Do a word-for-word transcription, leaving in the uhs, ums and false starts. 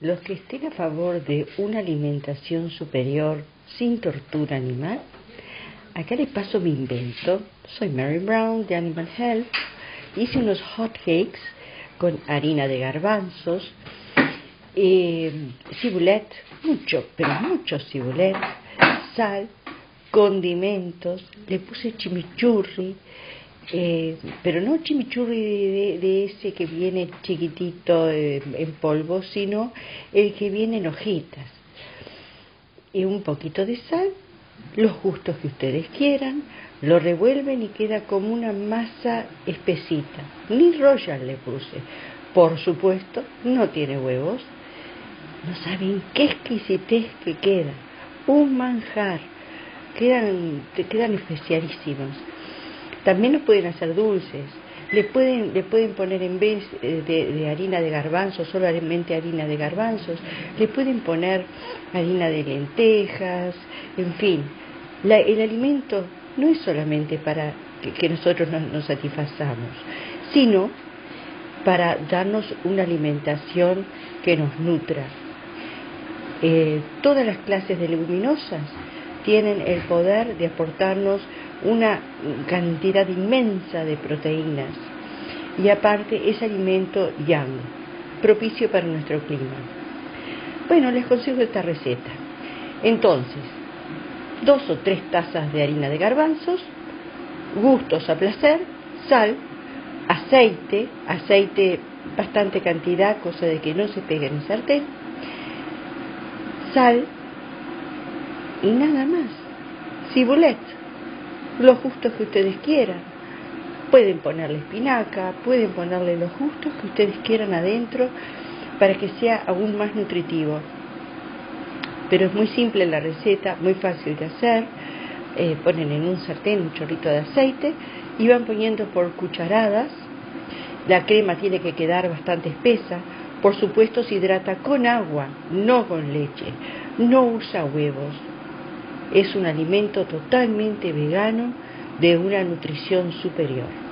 Los que estén a favor de una alimentación superior sin tortura animal, acá les paso mi invento. Soy Mary Brown de Animal Health. Hice unos hot cakes con harina de garbanzos, eh, cibulet, mucho, pero mucho cibulet, sal, condimentos, le puse chimichurri, eh, pero no chimichurri de, de ese que viene chiquitito eh, en polvo, sino el que viene en hojitas, y un poquito de sal, los gustos que ustedes quieran, lo revuelven y queda como una masa espesita. Ni Royal le puse, por supuesto, no tiene huevos. No saben qué exquisitez que queda, un manjar, quedan, te quedan especialísimos. También los pueden hacer dulces, le pueden, le pueden poner en vez de, de harina de garbanzos, solamente harina de garbanzos, le pueden poner harina de lentejas, en fin. La, el alimento no es solamente para que, que nosotros nos, nos satisfazamos, sino para darnos una alimentación que nos nutra. Eh, todas las clases de leguminosas tienen el poder de aportarnos una cantidad inmensa de proteínas, y aparte es alimento yang, propicio para nuestro clima. Bueno, les consigo esta receta. Entonces, dos o tres tazas de harina de garbanzos, gustos a placer, sal, aceite, aceite bastante cantidad, cosa de que no se pegue en el sartén, sal y nada más. Cibulet, los gustos que ustedes quieran. Pueden ponerle espinaca, pueden ponerle los gustos que ustedes quieran adentro para que sea aún más nutritivo. Pero es muy simple la receta, muy fácil de hacer. Eh, ponen en un sartén un chorrito de aceite y van poniendo por cucharadas. La crema tiene que quedar bastante espesa. Por supuesto se hidrata con agua, no con leche. No usa huevos. Es un alimento totalmente vegano de una nutrición superior.